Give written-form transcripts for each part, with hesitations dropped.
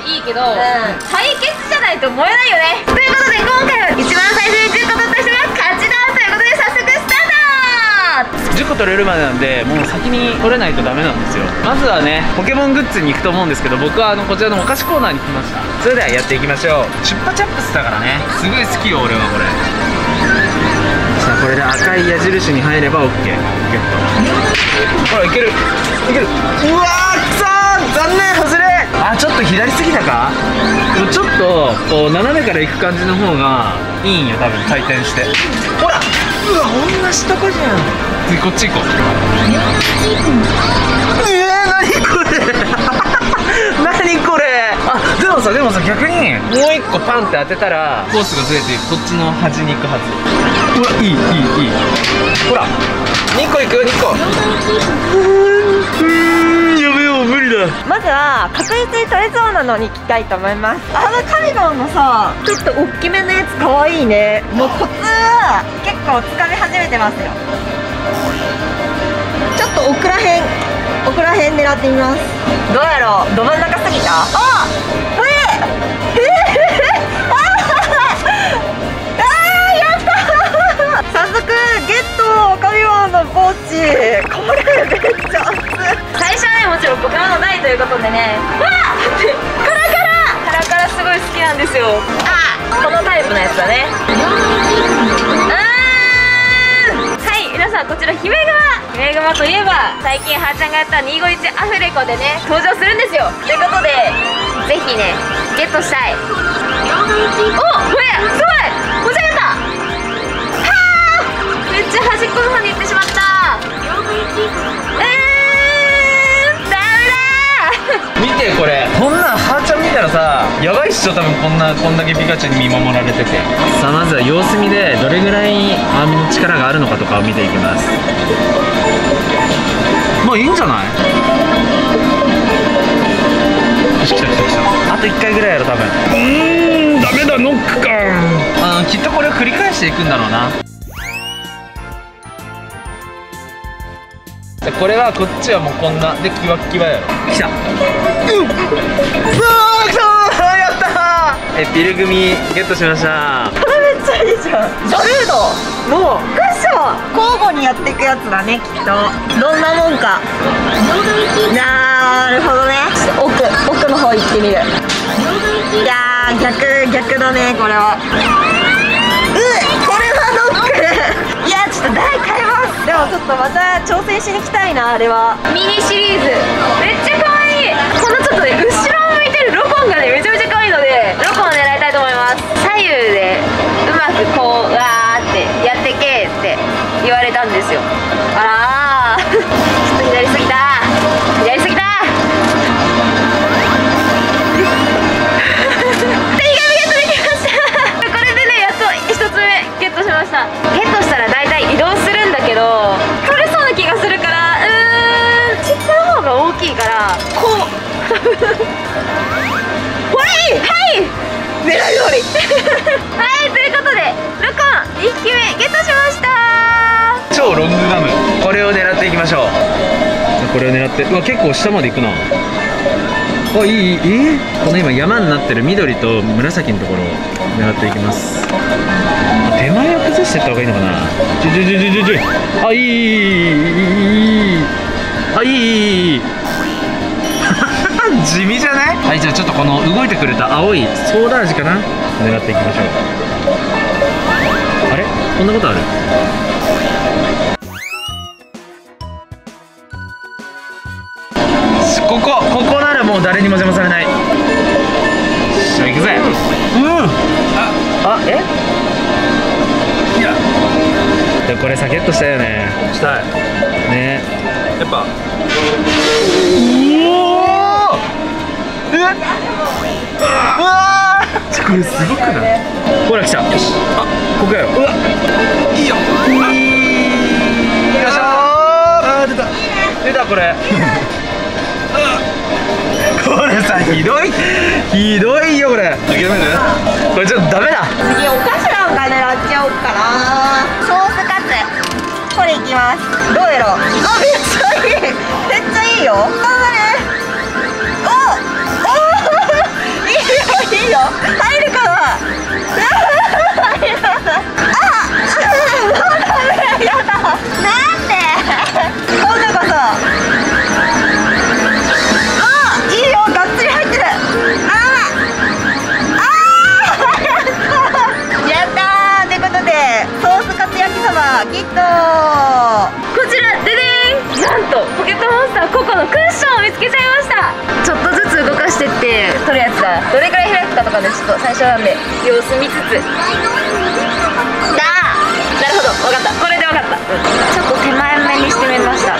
いいけど、対決じゃないと燃えないよね。ということで今回は一番最初に10個取った人が勝ちだということで、早速スタート。 10個取れるまでなんで、もう先に取れないとダメなんですよ。まずはね、ポケモングッズに行くと思うんですけど、僕はこちらのお菓子コーナーに来ました。それではやっていきましょう。チュッパチャップスだからね、すごい好きよ俺はこれ。さあこれで赤い矢印に入れば OK。 ゲット。ほらいけるいける。うわーくそー、残念外れ。あ、ちょっと左すぎたか。でもちょっとこう斜めから行く感じの方がいいんよ多分、回転して。ほら、うわ同じとこじゃん。次こっち行こう。何これ何これ。あ、でもさ逆にもう一個パンって当てたらコースがずれてこっちの端に行くはず。うわ、いい。ほら2個行くよ、2個。やべよ、無理だ。 まずは確実に取れそうなのに行きたいと思います。カリゴンのさ、ちょっと大きめのやつかわいいね。もうコツは結構つかみ始めてますよ。ちょっと奥らへん狙ってみます。どうやろう、ど真ん中すぎた。あ、早速ゲット、カビゴンのポーチ。これめっちゃ熱い。 最初はね、もちろんポケモンの台ということでね、わーカラカラすごい好きなんですよ。このタイプのやつだね。はい、皆さんこちらヒメグマといえば最近はーちゃんがやった251アフレコでね登場するんですよ。ということでぜひねゲットしたい。お、これすごい持ち上げた。めっちゃ端っこの方に行ってしまった。ダメだ見てこれ、こんなんはーちゃん見たらさやばいっしょ多分。こんだけピカチュウに見守られてて。さあまずは様子見でどれぐらい網の力があるのかとかを見ていきます。まあいいんじゃない。よし、来た。あと1回ぐらいやろ多分。ダメだ、ノックか。きっとこれを繰り返していくんだろうな。これはこっちはもうこんなでキワッキワやろ。来た。うわー、来たー、やったー。ピル組ゲットしました。 これめっちゃいいじゃん。ザルードのクッション交互にやっていくやつだね、きっと。どんなもんか。なるほどね。奥の方行ってみる。いやー、逆だねこれは。これはノック。いや、ちょっと台変えます。でもちょっとまた挑戦しに来たいな、あれは。 ミニシリーズめっちゃ可愛い。このちょっとね後ろを向いてるロコンがねめちゃめちゃ可愛いので、ロコンを狙いたいと思います。左右でうまくこうわーってやってけって言われたんですよ。あらーちょっと左すぎた。ゲットしたら大体移動するんだけど取れそうな気がするから、ちっちゃい方が大きいからこうこれいい。はい狙い通りはい、ということでロコン2匹目ゲットしました。 超ロングガム、これを狙っていきましょう。これを狙って、うわ結構下まで行くな。あ、いい。この今山になってる緑と紫のところを狙っていきます。手前を崩していった方がいいのかな。あ、いい地味じゃない。はい、じゃあちょっとこの動いてくれた青いソーダ味かな、狙っていきましょう。あれ、こんなことある。ここならもう誰にも邪魔されない。じゃあ行くぜ。いやでこれさゲットしたよね。したいね。やっぱうわー、これすごくない。ほら来た。よし、あ、ここやよ。うわ、いいよ。よいしょー。あー、出たこれこれさ、ひどいよこれ。諦める。これちょっとダメだ。 次お菓子なんか狙っちゃおうかな。ソースカツ、これいきます。どうやろう。あ、めっちゃいいよ。頑張れ。 よ。入るかな。やだ。なんで。今度こそ。いいよ、がっつり入ってる。やったー。ってことでソースカツ焼きそばきっとこちらででーん、なんとポケットモンスターココのクッションを見つけちゃいました。ちょっとずつ動かしてって取るやつだ。どれくらい開くかとかね、ちょっと最初なんで様子見つつ。だー、なるほど、分かった、これで分かった、ちょっと手前目にしてみました。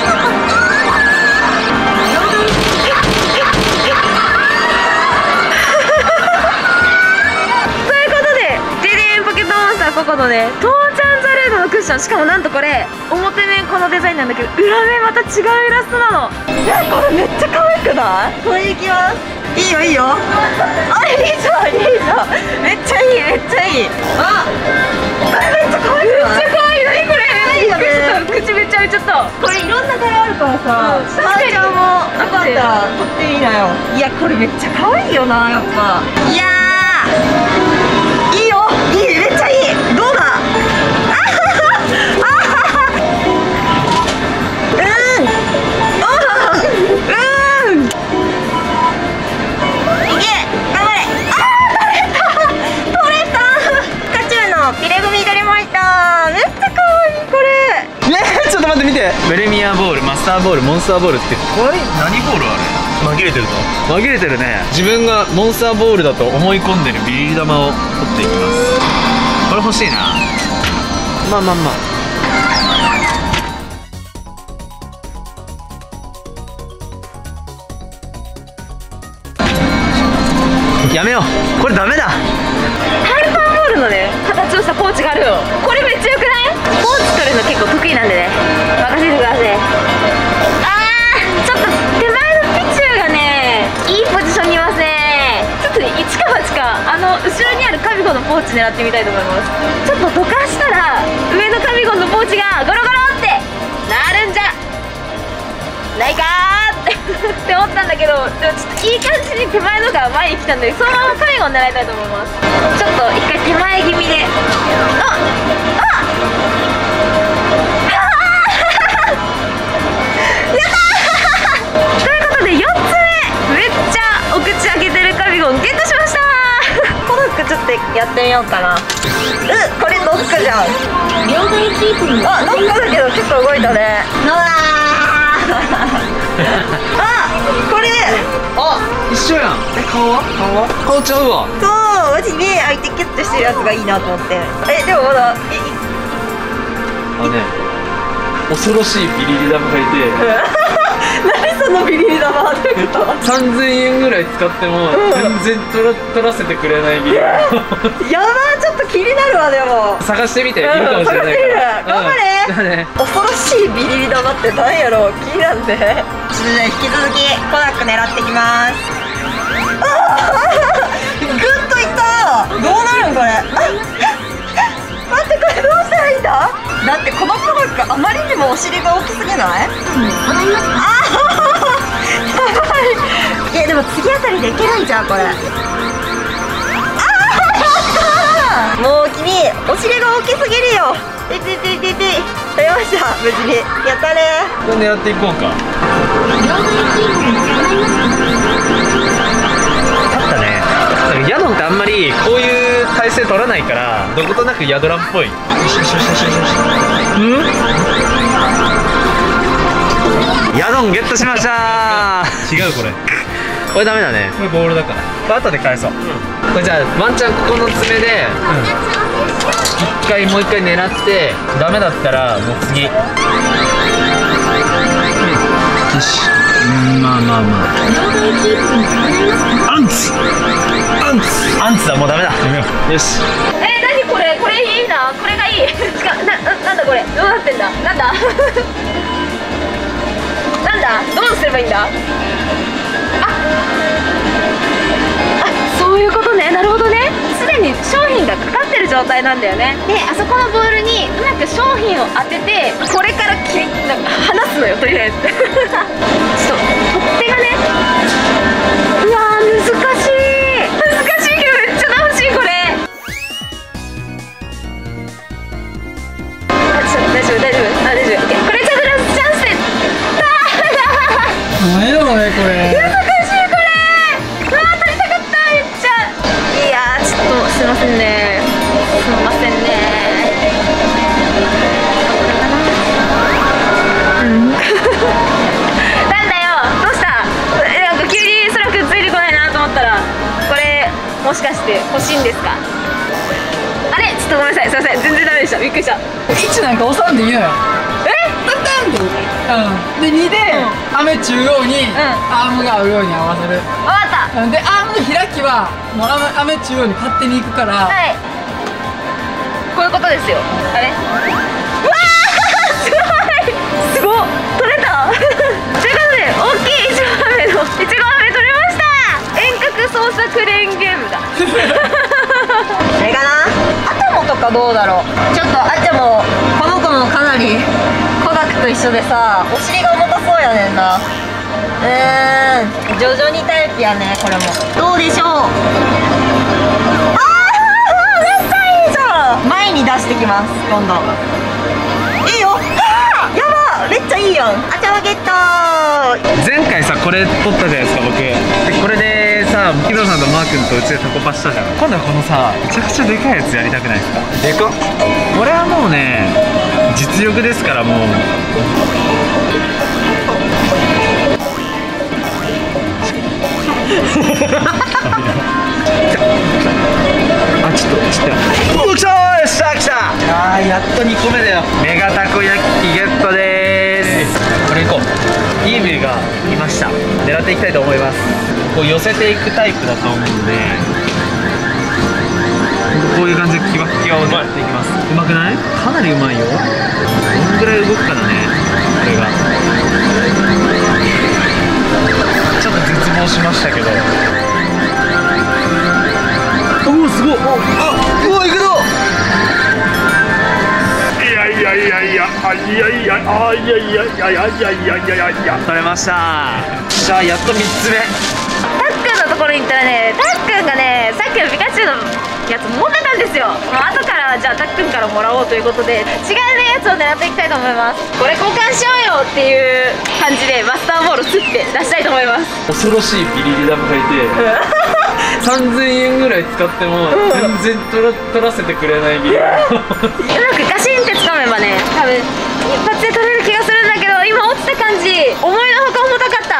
ここのね、トーチャンザルードのクッション、しかもなんとこれ表面このデザインなんだけど裏面また違うイラストなの。 これめっちゃ可愛くない？これいきます。いいよいいよ。あ、いいじゃんいいじゃん。めっちゃいいめっちゃいい。あ、これめっちゃ可愛くない？めっちゃ可愛い。何これ？いいよね。 口めっちゃ開いちゃった。 これいろんな柄あるからさ、スタジオもよかったら撮ってみなよ。いやこれめっちゃ可愛いよな、やっぱ。いやー、いいよ、いい、めっちゃいい。どうだ？ ちょっと待って見て、プレミアボール、マスターボール、モンスターボールってこれ何ボールあれ？紛れてるぞ。紛れてるね。自分がモンスターボールだと思い込んでるビリリ玉を取っていきます。これ欲しいな。まあまあまあ、やめよう、これダメだ。 ハルパンボールのね形をしたポーチがあるよ。これめっちゃよくない？ポーチ取るの結構得意なんでね、任せてください。ちょっと手前のピチューがねいいポジションにいますね。ちょっとね一か八か後ろにあるカビゴンのポーチ狙ってみたいと思います。ちょっとどかしたら上のカビゴンのポーチがゴロゴロってなるんじゃないかーって思ったんだけど、でもちょっといい感じに手前のが前に来たんで、そのままカビゴン狙いたいと思います。ちょっと一回手前気味で、ということで4つ目、めっちゃお口開けてるカビゴンゲットしました。 この服ちょっとやってみようかな。これノックじゃん。あ、ノックだけどちょっと動いたね。これ一緒やん。顔ちゃうわ。 そう、マジ目開いてキュッとしてるやつがいいなと思って。でもまだ恐ろしいビリリ玉がいて何そのビリリ玉ってこと 3000円ぐらい使っても全然取らせてくれないビリリ玉やばー、ちょっと気になるわ。でも探してみて、いるかもしれないから。 頑張れ。恐ろしいビリリ玉って何やろう、気になるね。ちょっとじゃあ引き続きコナック狙ってきます。グッといった。どうなるんこれ。待って、これどうしたらいいんだ。だってこのコナックあまりにもお尻が大きすぎない？いやでも次あたりでいけるんちゃうこれ。もう君お尻が大きすぎるよ。取れました、無事に。やったね。 これ狙っていこうか。勝ったね。ヤドンってあんまりこういう体勢取らないからどことなくヤドランっぽい。ヤドンゲットしました。違う、これダメだね。これボールだからこれ後で返そう。これじゃあワンチャンここの爪でもう一回狙ってダメだったらもう次。よし、まあまあまあ。アンツだ、もうダメだ。よし。 何これ、これいいな、これがいい。なんだこれ、どうなってんだ、なんだなんだ、どうすればいいんだ。そういうことね、なるほどね。すでに商品がかかってる状態なんだよね。で、あそこのボールにうまく商品を当てて、これから離すのよ、とりあえず。ちょっと取っ手がね、うわー難しいけどめっして欲しいんですか？あれちょっとごめんなさい、すいません、全然ダメでした、びっくりした。 1なんか押さんでいいのよ。タタンって、で2で飴中央にアームが合うように合わせる。 わかった。 でアームの開きはもう飴中央に勝手に行くから。 はい、こういうことですよ。あれ、うわーすごい、すごっ、取れたということで、大きいいちご飴のいちご飴取れました。遠隔操作クレーンゲームだこれかな。アタモとかどうだろう。ちょっとアチャもこの子もかなりコダクと一緒でさ、お尻が重たそうやねんな。徐々にタイプやね。これもどうでしょう。あーめっちゃいいじゃん。前に出してきます。今度いいよ。やば、めっちゃいいやん。アチャはゲット。 前回さこれ撮ったじゃないですか僕で。これでさ木戸さんとマー君とうちでタコパしたじゃん。今度はこのさめちゃくちゃでかいやつやりたくないですか？でかっ。これはもうね実力ですからもう。あ、ちょっとう来たー、よっしゃ来た。あーやっと2個目だよ。メガたこ焼きゲットでーす。これ行こう。いい目がいました。狙っていきたいと思います。こう寄せていくタイプだと思うんで、こういう感じでキワキワを狙っていきます。うまくない？かなりうまいよ。どのぐらい動くかだね。これがちょっと絶望しましたけど。おおすごい。あ、うわ、いくぞ。いやいやいやいや、あ、いやいや、あ、いやいやいやいやいやいやいやいや、取れました。じゃあやっと3つ目。 たっくんのところに行ったらね、たっくんがね、さっきのピカチュウのやつ持ってたんですよ。もう後からじゃあたっくんからもらおうということで、違うねやつを狙っていきたいと思います。これ交換しようよっていう感じでマスターボールをスッて出したいと思います。 恐ろしいビリリダムがいて3000円ぐらい使っても全然取らせてくれないビリリダムうまくガシンって掴めばね、多分一発で取れる気がするんだけど、今落ちた感じ思いのほか重たかった。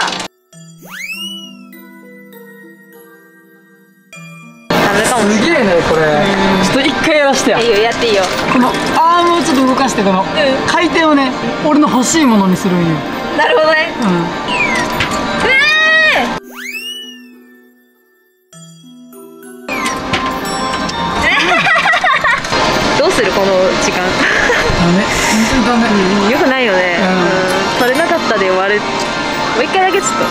ダメかも。 すげえねこれ。ちょっと一回やらしてや。 いいよ、やっていいよ。 このアームをちょっと動かして、この回転をね、俺の欲しいものにするんよ。 なるほどね。どうするこの時間。 ダメ、本当にダメ。 よくないよね。取れなかったで終わる。もう一回だけちょっと。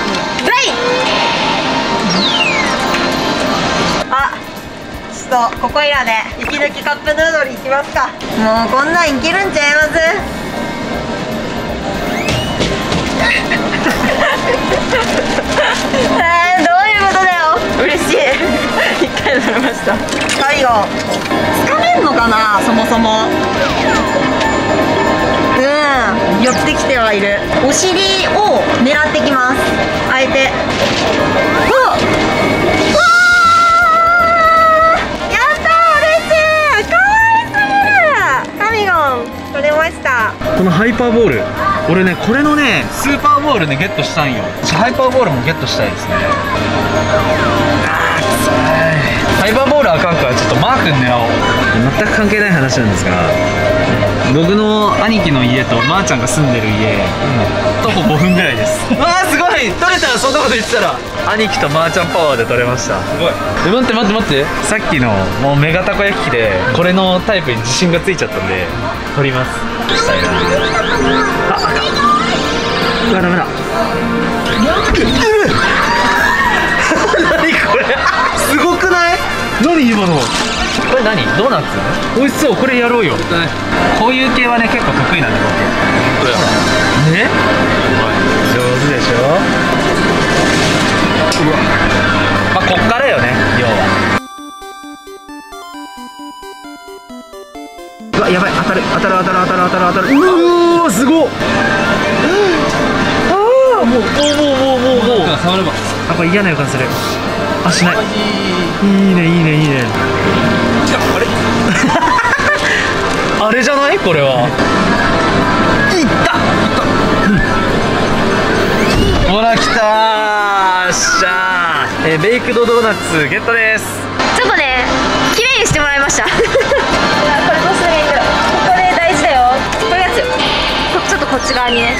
あ、ちょっとここいらで息抜きカップヌードルいきますか。もうこんなんいけるんちゃいます？どういうことだよ。嬉しい。一回取れました。最後掴めんのかな、そもそも。寄ってきてはいる。お尻を狙ってきます。あえて。 このハイパーボール、俺ねこれのねスーパーボールねゲットしたんよ。ハイパーボールもゲットしたいですね。ハイパーボールあかんからちょっとマー君狙おう。全く関係ない話なんですが、僕の兄貴の家とまーちゃんが住んでる家、徒歩5分ぐらいです。わーすごい、取れた。そんなこと言ってたら兄貴とまーちゃんパワーで取れました。すごい。待って待って待って、さっきのもうメガたこ焼き器でこれのタイプに自信がついちゃったんで取ります。したいな。あ、あかん。うわ、ダメだ。何これすごくない？何今のこれ何？ドーナツ？美味しそう。これやろうよ。こういう系はね結構得意なんで僕。ね？上手でしょ？うわ、まあこっからよね要は。うわ、やばい、当たる当たる当たる当たる当たる当たる。うおーすごっ。ああもう触れば。あ、これ嫌な予感する。あ、しない。いいねいいねいいね。あれあれじゃない？これは。いった。ほら来たー。よっしゃー。ベイクドドーナツゲットです。 ょっとこっち側にね。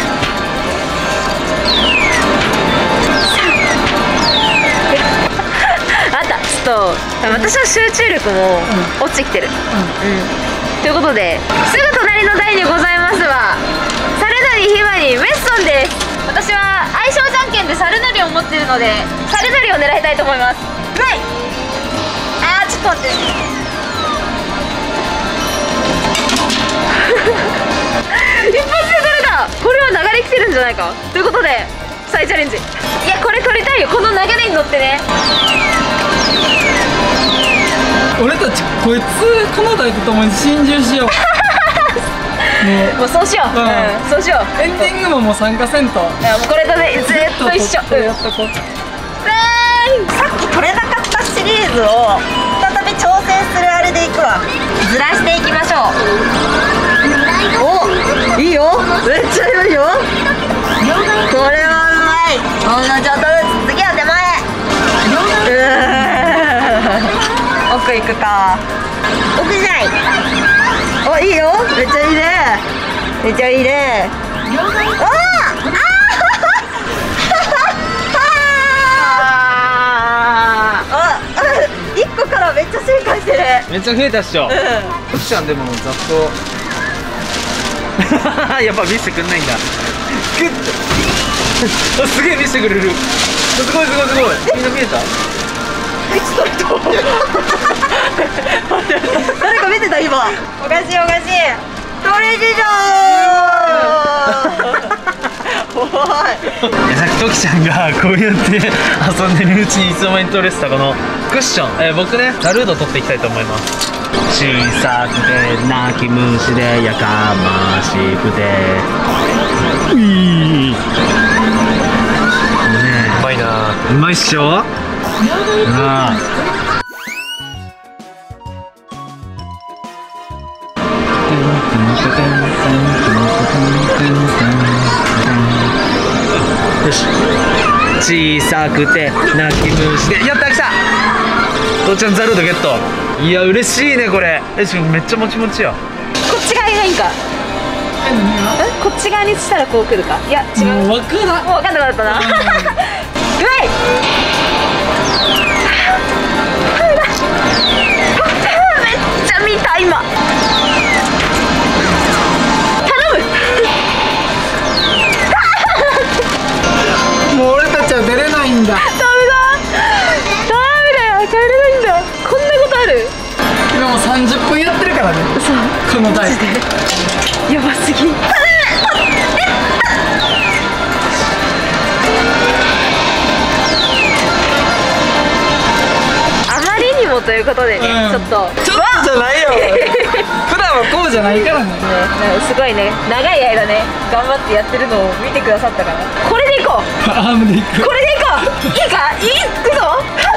あんたちょっと私の集中力も落ちてきてる。ということですぐ隣の台にございますはサルヌリひまにメッソンです。私は相性じゃんけんでサルヌリを持ってるのでサルヌリを狙いたいと思います。ういちょっと待って一発で取れた。これは流れ来てるんじゃないかということで再チャレンジ。いやこれ取りたいよ、この流れに乗ってね。 俺たちこいつこの台とともに心中しよう。 もうそうしよう、そうしよう。 エンディングももう参加せんと。 いやもうこれとねずっと一緒。 やっとこう。 さっき取れなかったシリーズを再び挑戦するあれでいくわ。ずらしていきましょう。お、いいよ、めっちゃいいよ。これはうまい。ほんのちょっとずつ次は手前。奥行くか。奥じゃない。お、いいよ、めっちゃいいね、めっちゃいいね。1個からめっちゃ正解してる。 めっちゃ増えたっしょ。ふっちゃんでもざっとやっぱ見せてくんないんだ。グッとあすげえ見せてくれる。すごいすごいすごい。みんな見えた？ 誰か見てた今。おかしいおかしい。トレジじゃん。おい。 さっきときちゃんがこうやって遊んでるうちにいつの間に取れてたこのクッション、僕ねザルード取っていきたいと思います。小さくて泣き虫でやかましくてうまいな。うまいっしょ。よし、小さくて泣き虫でやった、来た。父ちゃんザルードゲット。いや嬉しいねこれ。しかもめっちゃもちもちや。 こっち側がいいんか。こっち側にしたらこう来るか。いや違う。 もう分からん。 もう分かんなかったな。うまい。めっちゃ見た今。頼む。 もう俺たちは出れないんだ。 ダメだよ、帰れないんだ。こんなことある？ 今もう30分やってるからね。この台やばすぎ。あまりにもということでね、ちょっとじゃないよ。普段はこうじゃないからね。 すごいね、長い間ね頑張ってやってるのを見てくださったから、これでいこう。 アームでいく。 これでいこう。いいか、いくぞ。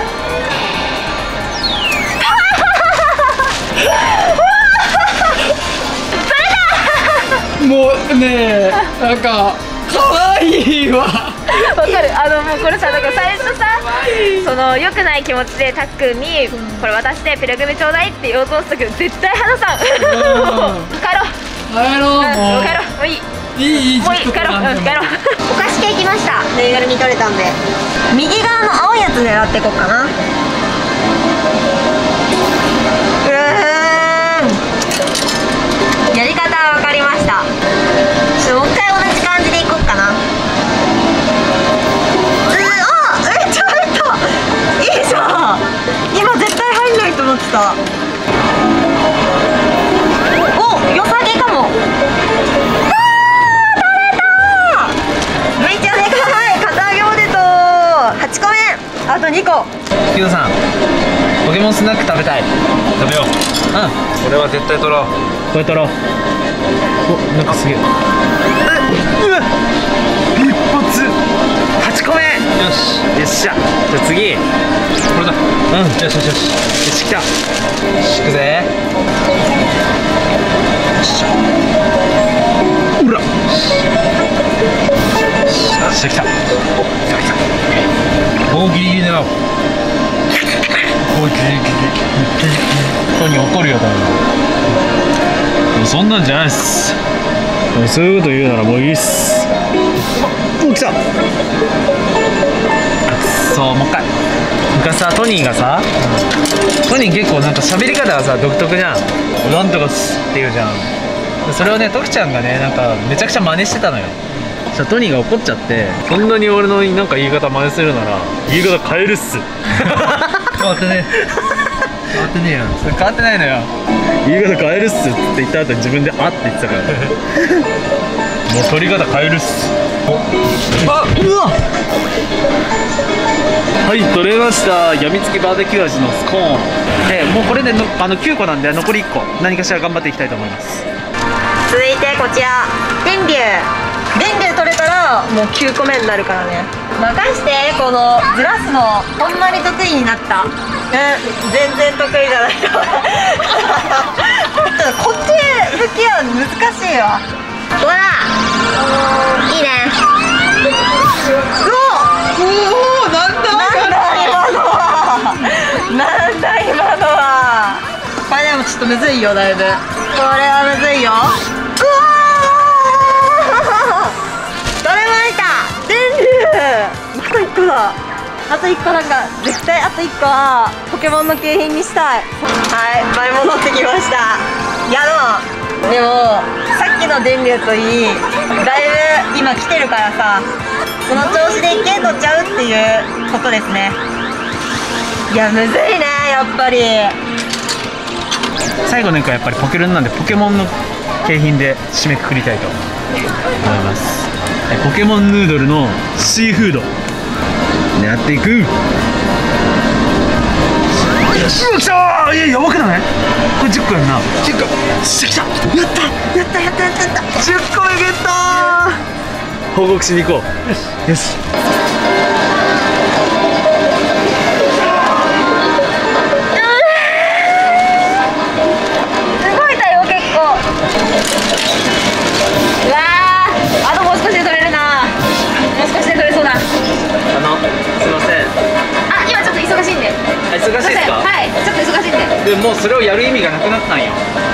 もうねなんか可愛いわ。 わかる。もうこれさ、だから最初さ、その良くない気持ちでたっくんにこれ渡してピラグミちょうだいって言おうとしたけど絶対離さん。帰ろう。 帰ろう。もう帰ろう。もういい。 いいもういい。帰ろう。帰ろう。 お菓子系きました。ぬいぐるみ取れたんで右側の青いやつ狙っていこうかな。やり方は分かりました。もう一回同じ感じでいこうかな。めっちゃ入った。いいじゃん。今絶対入んないと思ってた。お、良さげかも。めっちゃでかい。片揚げポテト8個目。あと2個。 キドさん、ポケモンスナック食べたい。食べよう。これは絶対取ろう。これ取ろう。お、なんかすげえ。うわ、一発8個目。よし、よっしゃ。じゃあ次これだ。よしよしよしよし、来た。よし、行くぜ。よっしゃ。うら。よっしゃ、来た。来た来た。もうギリギリ狙おう。もうギリギリ。本人怒るよ、多分。そんなんじゃないっす。 そういうこと言うならもういいっす。お、来た。そう、もう一回。昔さ、トニーがさ、トニー結構なんか喋り方がさ独特じゃん。なんとかっすって言うじゃん。それをね、トキちゃんがね、なんかめちゃくちゃ真似してたのよ。そしたらトニーが怒っちゃって、そんなに俺のなんか言い方真似するなら言い方変えるっす。 変わってね変わってねえやん。 変わってないのよ。言い方変えるっすって言った後に自分で「あ」って言ってたからもう取り方変えるっす。あ、うわ、はい、取れました。やみつきバーベキュー味のスコーン。もうこれでの9個なんで残り1個何かしら頑張っていきたいと思います。 続いてこちら電流取れたらもう9個目になるからね。任して。このずらすのほんまに得意になった。全然得意じゃないこっち吹きは難しいわ。ほらいいね。 おお、なんだ今のはなんだ今のは。これでもちょっとむずいよ、だいぶ。これはむずいよ。うわー取れました。電流あと1個だ。あと1個なんか絶対あと1個はポケモンの景品にしたい。はい、前戻ってきました。いやでもさっきの電流といい、だいぶ今来てるからさ、この調子でいけんのちゃうっていうことですね。いやむずいね、やっぱり。 最後の1個はやっぱりポケルンなんで、ポケモンの景品で締めくくりたいと思います。ポケモンヌードルのシーフードやっていく。うわ、来たー。いや、やばくない？これ10個やんな。10個来た。やった10個目ゲットー。報告しに行こう。よし。 動いたよ結構。うわー、あともう少しで取れるな。もう少しで取れそうだ。 すいません。 あ、今ちょっと忙しいんで。 忙しいですか？ はい、ちょっと忙しいんで。 でももうそれをやる意味がなくなったんよ。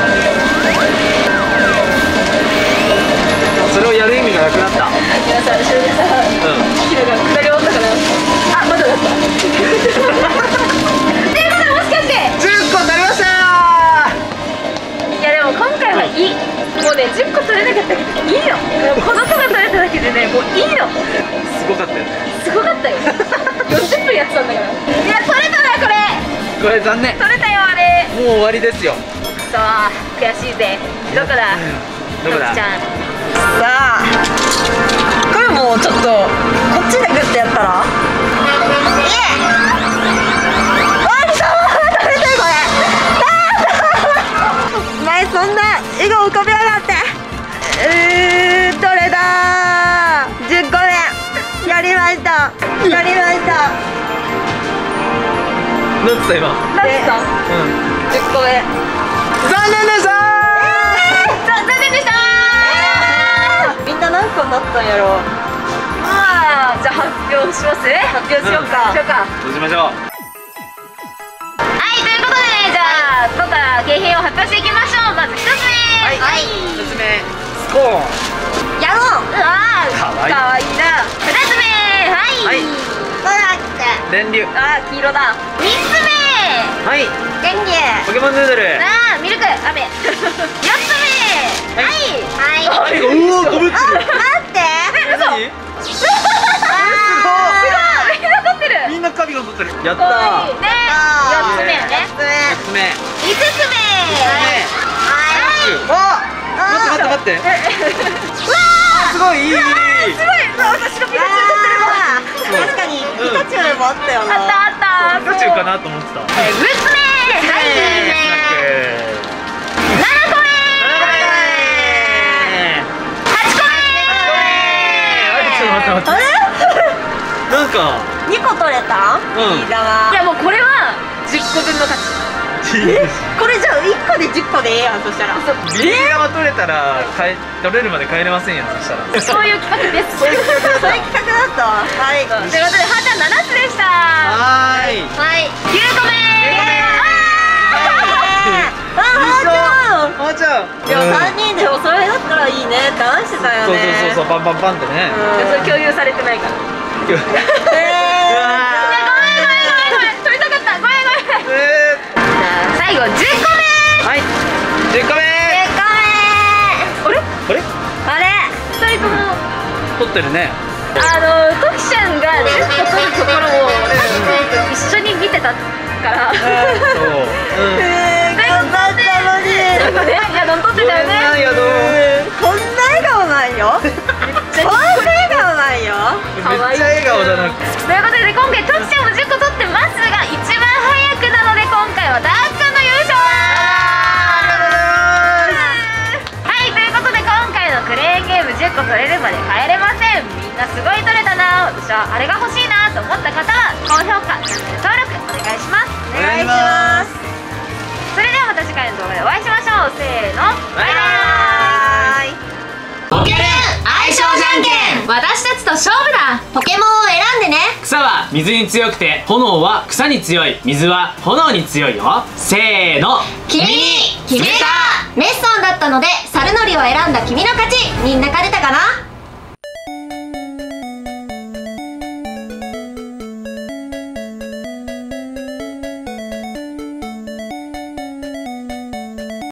それをやる意味がなくなった。 皆さん、後ろでさ、ヒロが下り終わったから。あ、まだだった。っていうことで、もしかして 10個になりましたー。 いやでも今回はいい。もうね、10個取れなかったけどいいの。この子が取れただけでね、もういいの。 すごかったよね。 すごかったよ。40分やってたんだから。いや、取れたなこれ。 これ残念。 取れたよあれ。 もう終わりですよ。 そう、悔しいぜ。どこだ。 どこだ。 トキちゃん。 さあこれもうちょっとこっちでグッてやったら、食べたいこれ。前そんな笑顔浮かびやがって。取れたー。10個目やりました。 なんつった今。 何ですか。 10個目。 残念でした残念でしたみんな何個になったんやろ。 まあ、じゃあ発表します。発表しようか。 どうしましょう。 はい、ということでね、じゃあ今から景品を発表していきましょう。まず1つ目。はい。 1つ目スコーン。 やろう。 うわー、 かわいいかわいいな。2つ目。はい。 ほら来て。 電流。 あー、黄色だ。3つ目。 はい。 電流。 ポケモンヌードル。 あー、ミルク、飴。4つ目。はい。 はい。 うわ、こぶってる。 待って。 嘘。 何？ すごい。みんな取ってる。 みんなカビが取ってる。やったかわいいー。 ね。4つ目よね。 4つ目。 5つ目。 待って。すごいいい。 すごい。私がピカチュウ取ってるわ。 確かにピカチュウもあったよな。 あった。 ピカチュウかなと思ってた。 6つ目。はい。7個目。8個目。 待って。なんか 2個取れた？いいだわ。 いやもうこれは10個分の価値。 これじゃあ1個で10個でええやん。そしたらビー玉取れたら取れるまで帰れませんよ。そしたらそういう企画です。 そういう企画だったわ。はい。 ということで、はーちゃん7つでした。 はーい。 はい。9個目。 はーちゃんん。 おもちゃん。 でも3人でもそれだったらいいねって話してたよそうね。 そうそうそう、パンパンパンってね。 それ共有されてないから。 うわごめんごめん取りたかった。ごめんごめん。最後10個目。 はい、10個目。 あれあれあれ 2人とも撮ってるね。 トキちゃんが10個取るところを一緒に見てたからそう。 頑張ったのに。 ヤドン取ってたよね。 やどこんな笑顔ないよ。こんな笑顔ないよ。 めっちゃ笑顔じゃなくて。 ということで今回トキちゃんも10個取ってますが一番早くなので今回はダークくんの優勝。はいということで今回のクレーンゲーム10個取れるまで帰れません。みんなすごい取れたな、私はあれが欲しいなと思った方は高評価、チャンネル登録お願いします。 お願いします。 それではまた次回の動画でお会いしましょう。せーのバイバーイ。 ポケルン相性じゃんけん。 私たちと勝負だ。 ポケモンを選んでね。 草は水に強くて、炎は草に強い、水は炎に強いよ。せーの。 君に決めた。メッソンだったのでサルノリを選んだ君の勝ち。みんな勝てたかな？